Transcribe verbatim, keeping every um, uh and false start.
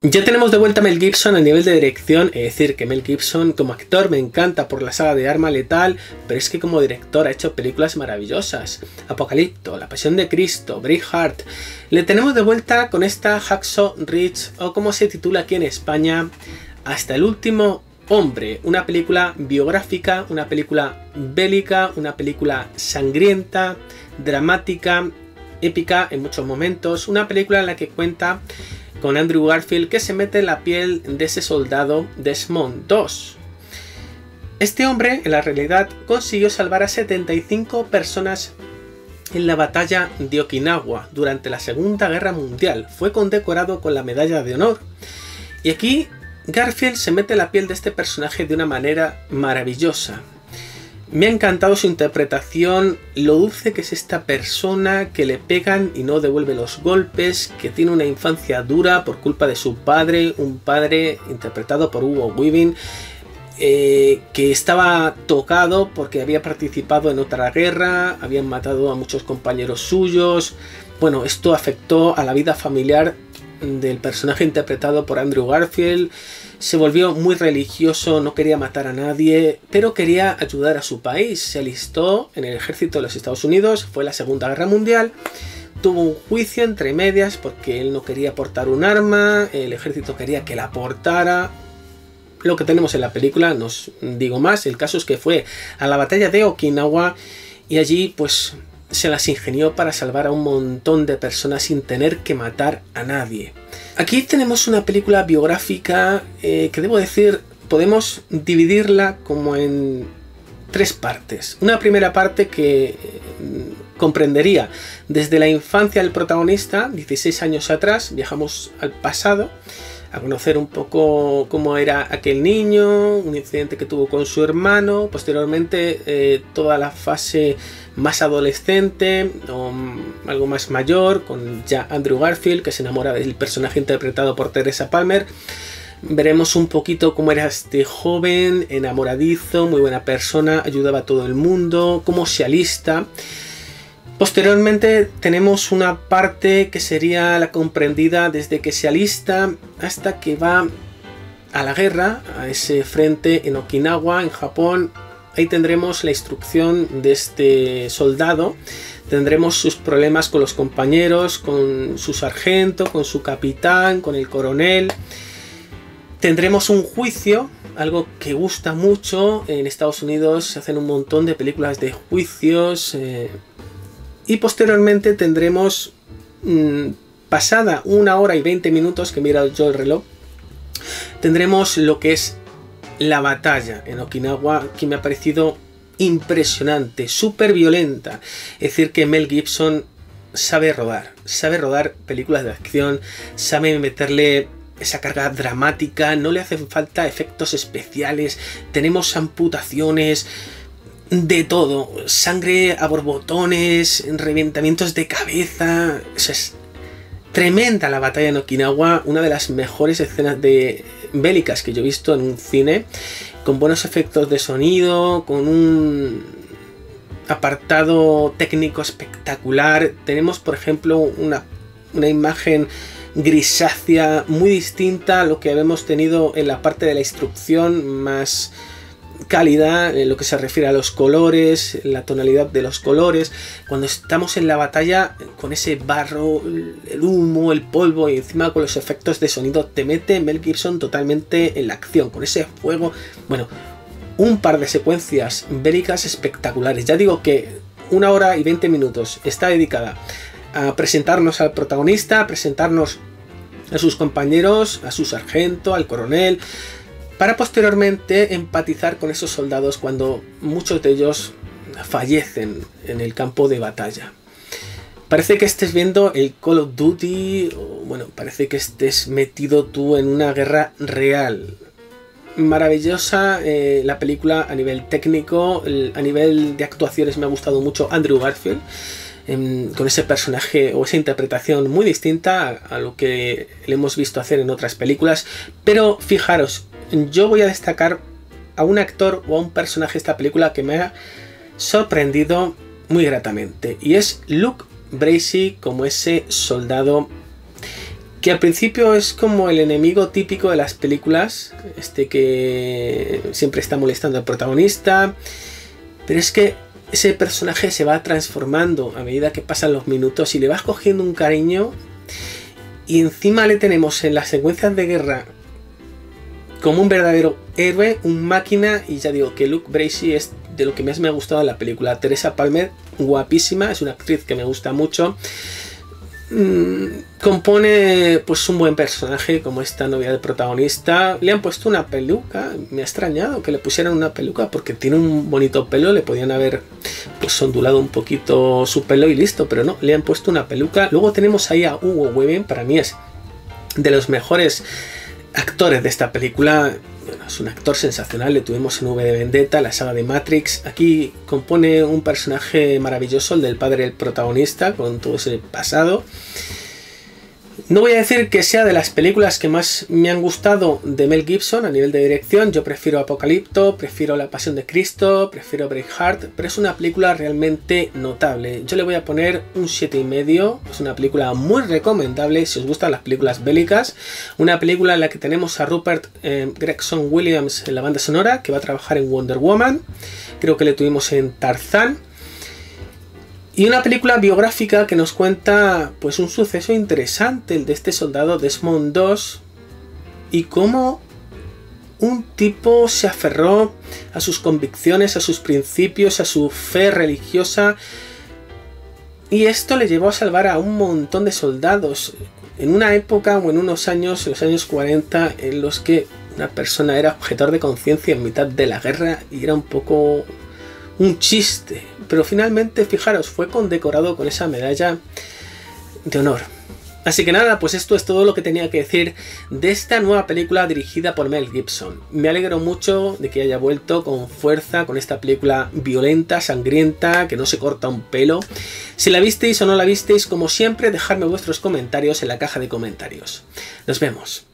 Ya tenemos de vuelta a Mel Gibson a nivel de dirección, es decir, que Mel Gibson como actor me encanta por la saga de Arma Letal, pero es que como director ha hecho películas maravillosas. Apocalipto, La Pasión de Cristo, Braveheart. Le tenemos de vuelta con esta Hacksaw Ridge, o como se titula aquí en España, Hasta el Último Hombre. Una película biográfica, una película bélica, una película sangrienta, dramática, épica en muchos momentos. Una película en la que cuenta con Andrew Garfield, que se mete en la piel de ese soldado Desmond dos. Este hombre en la realidad consiguió salvar a setenta y cinco personas en la batalla de Okinawa durante la Segunda Guerra Mundial. Fue condecorado con la Medalla de Honor. Y aquí Garfield se mete en la piel de este personaje de una manera maravillosa. Me ha encantado su interpretación, lo dulce que es esta persona, que le pegan y no devuelve los golpes, que tiene una infancia dura por culpa de su padre, un padre interpretado por Hugo Weaving, eh, que estaba tocado porque había participado en otra guerra, habían matado a muchos compañeros suyos. Bueno, esto afectó a la vida familiar del personaje interpretado por Andrew Garfield. Se volvió muy religioso, no quería matar a nadie, pero quería ayudar a su país. Se alistó en el ejército de los Estados Unidos, fue la Segunda Guerra Mundial, tuvo un juicio entre medias porque él no quería portar un arma, el ejército quería que la portara. Lo que tenemos en la película, no os digo más, el caso es que fue a la batalla de Okinawa y allí pues se las ingenió para salvar a un montón de personas sin tener que matar a nadie. Aquí tenemos una película biográfica eh, que debo decir, podemos dividirla como en tres partes. Una primera parte que eh, comprendería desde la infancia del protagonista, dieciséis años atrás, viajamos al pasado, a conocer un poco cómo era aquel niño, un incidente que tuvo con su hermano, posteriormente eh, toda la fase más adolescente o algo más mayor, con ya Andrew Garfield, que se enamora del personaje interpretado por Teresa Palmer. Veremos un poquito cómo era este joven, enamoradizo, muy buena persona, ayudaba a todo el mundo, cómo se alista. Posteriormente tenemos una parte que sería la comprendida desde que se alista hasta que va a la guerra, a ese frente en Okinawa, en Japón. Ahí tendremos la instrucción de este soldado, tendremos sus problemas con los compañeros, con su sargento, con su capitán, con el coronel. Tendremos un juicio, algo que gusta mucho. En Estados Unidos se hacen un montón de películas de juicios. Eh, y posteriormente tendremos, mmm, pasada una hora y veinte minutos, que mira yo el reloj, tendremos lo que es la batalla en Okinawa, que me ha parecido impresionante, súper violenta. Es decir, que Mel Gibson sabe rodar, sabe rodar películas de acción, sabe meterle esa carga dramática, no le hacen falta efectos especiales, tenemos amputaciones, de todo, sangre a borbotones, reventamientos de cabeza. O sea, es tremenda la batalla en Okinawa, una de las mejores escenas de bélicas que yo he visto en un cine, con buenos efectos de sonido, con un apartado técnico espectacular. Tenemos, por ejemplo, una, una imagen grisácea muy distinta a lo que habíamos tenido en la parte de la instrucción, más cálida en lo que se refiere a los colores, la tonalidad de los colores. Cuando estamos en la batalla con ese barro, el humo, el polvo y encima con los efectos de sonido, te mete Mel Gibson totalmente en la acción, con ese fuego. Bueno, un par de secuencias bélicas espectaculares. Ya digo que una hora y veinte minutos está dedicada a presentarnos al protagonista, a presentarnos a sus compañeros, a su sargento, al coronel, para posteriormente empatizar con esos soldados cuando muchos de ellos fallecen en el campo de batalla. Parece que estés viendo el Call of Duty, o bueno, parece que estés metido tú en una guerra real. Maravillosa eh, la película a nivel técnico, el, a nivel de actuaciones me ha gustado mucho Andrew Garfield, eh, con ese personaje o esa interpretación muy distinta a, a lo que le hemos visto hacer en otras películas. Pero fijaros, yo voy a destacar a un actor o a un personaje de esta película que me ha sorprendido muy gratamente, y es Luke Bracey como ese soldado que al principio es como el enemigo típico de las películas, este que siempre está molestando al protagonista, pero es que ese personaje se va transformando a medida que pasan los minutos y le vas cogiendo un cariño, y encima le tenemos en las secuencias de guerra como un verdadero héroe, un máquina, y ya digo que Luke Bracey es de lo que más me ha gustado en la película. Teresa Palmer, guapísima, es una actriz que me gusta mucho. Mm, compone pues un buen personaje como esta novia del protagonista. Le han puesto una peluca, me ha extrañado que le pusieran una peluca porque tiene un bonito pelo, le podían haber pues ondulado un poquito su pelo y listo, pero no, le han puesto una peluca. Luego tenemos ahí a Hugo Weaving, para mí es de los mejores actores de esta película. Bueno, es un actor sensacional, le tuvimos en V de Vendetta, la saga de Matrix. Aquí compone un personaje maravilloso, el del padre del protagonista, con todo ese pasado. No voy a decir que sea de las películas que más me han gustado de Mel Gibson a nivel de dirección. Yo prefiero Apocalipto, prefiero La Pasión de Cristo, prefiero Braveheart, pero es una película realmente notable. Yo le voy a poner un siete y medio. Es una película muy recomendable si os gustan las películas bélicas. Una película en la que tenemos a Rupert eh, Gregson Williams en la banda sonora, que va a trabajar en Wonder Woman. Creo que le tuvimos en Tarzán. Y una película biográfica que nos cuenta pues un suceso interesante, el de este soldado Desmond dos, y cómo un tipo se aferró a sus convicciones, a sus principios, a su fe religiosa, y esto le llevó a salvar a un montón de soldados en una época o en unos años, en los años cuarenta, en los que una persona era objetor de conciencia en mitad de la guerra y era un poco un chiste, pero finalmente, fijaros, fue condecorado con esa medalla de honor. Así que nada, pues esto es todo lo que tenía que decir de esta nueva película dirigida por Mel Gibson. Me alegro mucho de que haya vuelto con fuerza con esta película violenta, sangrienta, que no se corta un pelo. Si la visteis o no la visteis, como siempre, dejadme vuestros comentarios en la caja de comentarios. Nos vemos.